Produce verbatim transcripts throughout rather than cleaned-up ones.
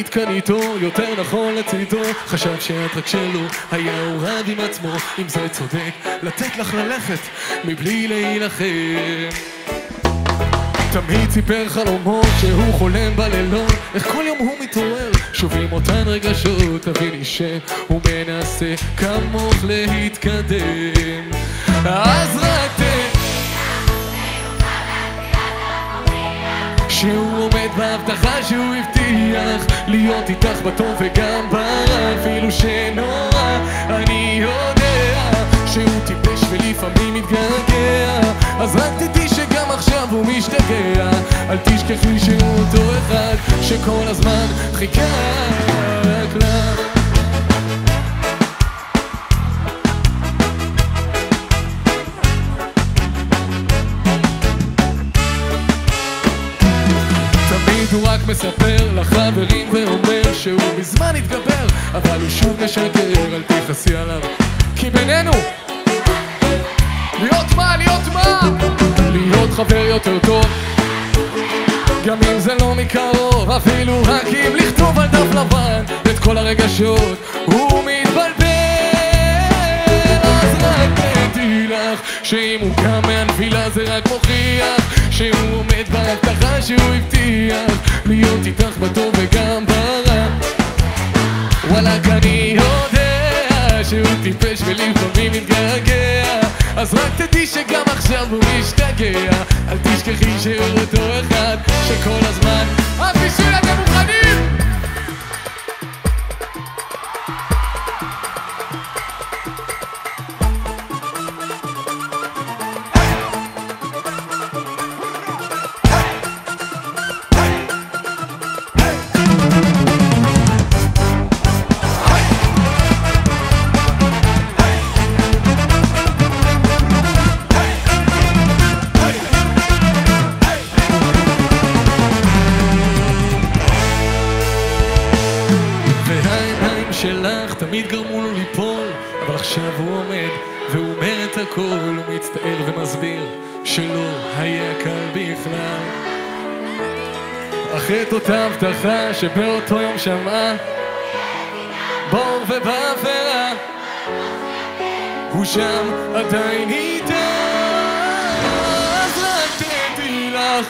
היית כאן איתו, יותר נכון לצידו. חשב שאת רק שלו, היה הוא רב עם עצמו. אם זה צודק, לתת לך ללכת מבלי להילחם. תמיד סיפר חלומות שהוא חולם בלילות, איך כל יום הוא מתעורר שוב עם אותן רגשות. תביני שהוא מנסה כמוך להתקדם, אז רק תן שהוא עומד בהבטחה שהוא הבטיח להיות איתך בטוב וגם ברע. אפילו שנורא אני יודע שהוא טיפש ולפעמים מתגעגע, אז רק תדעי שגם עכשיו הוא משתגע. אל תשכחי שהוא אותו אחד שכל הזמן חיכה רק לך. תמיד הוא רק מספר לחברים ואומר שהוא מזמן התגבר, אבל הוא שוב משקר. אל תכעסי עליו כי בינינו להיות מה? להיות מה? להיות חבר יותר טוב, גם אם זה לא מקרוב, אפילו רק אם לכתוב על דף לבן את כל הרגשות. הוא מתבלבל, אז רק תדעי לך שאם הוא קם מהנפילה זה רק מוכיח שהוא עומד בהבטחה שהוא הבטיח להיות איתך בטוב וגם ברע. וואלק אני יודע שהוא טיפש ולפעמים מתגעגע, אז רק תדעי שגם עכשיו הוא משתגע. אל תשכחי שהוא אותו אחד שכל הזמן הבישול. אתם מוכנים? שלך תמיד גרמו לו ליפול, אבל עכשיו הוא עומד והוא אומר את הכל. הוא מצטער ומסביר שלא היה קל בכלל, אחרי אותה הבטחה שבאותו יום שמעה בור ובאפרה, הוא שם עדיין איתה. אז רק תדעי לך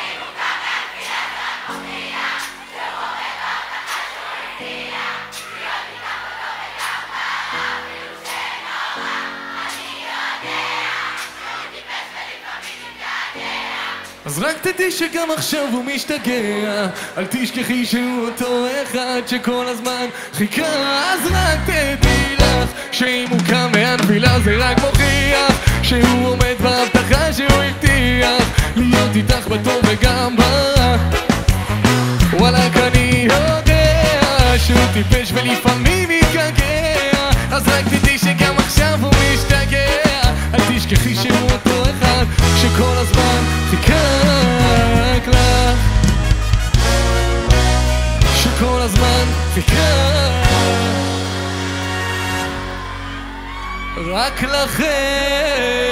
אז רק תדעי שגם עכשיו הוא משתגע. אל תשכחי שהוא אותו אחד שכל הזמן חיכה. אז רק תדעי לך שאם הוא קם מהנפילה זה רק מוכיח שהוא עומד בהבטחה שהוא הבטיח להיות איתך בטוב וגם ברע. וואלק אני יודע שהוא טיפש ולפעמים מתגעגע, אז רק תדעי שגם עכשיו הוא משתגע. אל תשכחי שהוא אותו אחד שכל הזמן חיכה רק לך, שכל הזמן חיכה רק לכם.